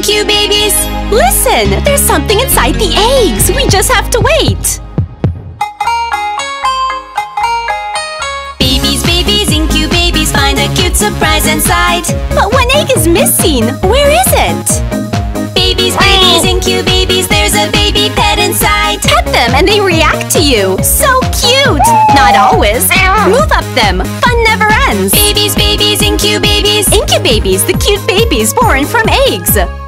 Incubabies! Listen! There's something inside the eggs! We just have to wait! Babies, Incubabies, find a cute surprise inside! But one egg is missing! Where is it? Babies, Incubabies, there's a baby pet inside! Pet them and they react to you! So cute! Not always! Move up them! Fun never ends! Babies, Incubabies! Incubabies, the cute babies born from eggs!